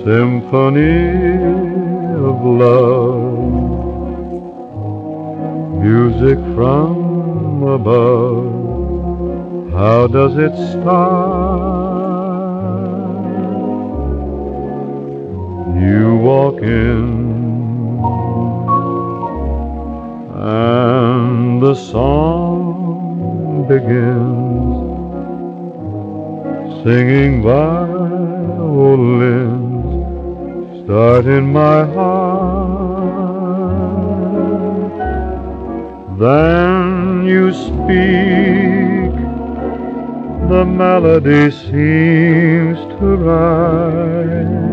Symphony of love, music from above. How does it start? You walk in and the song begins, singing violins start in my heart. Then you speak, the melody seems to rise.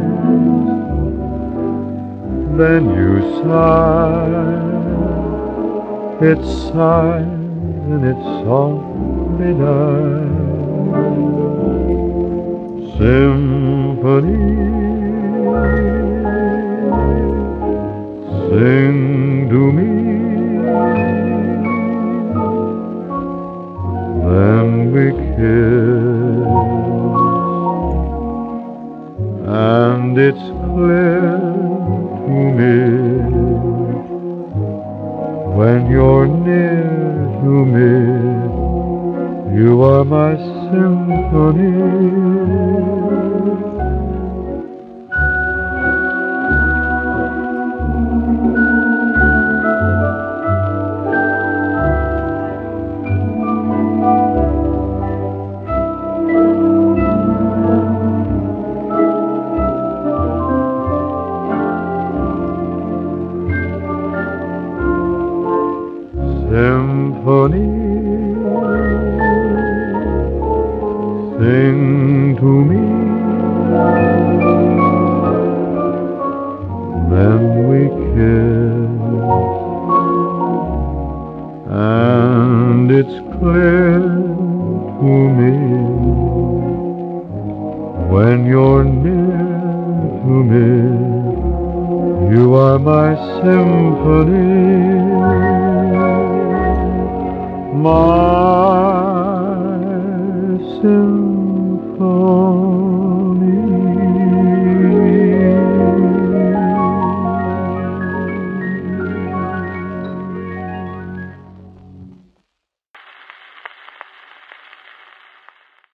Then you sigh, it sighs and it softly dies. Symphony, sing to me. Then we kiss, and it's clear to me, when you're near to me, you are my symphony. Symphony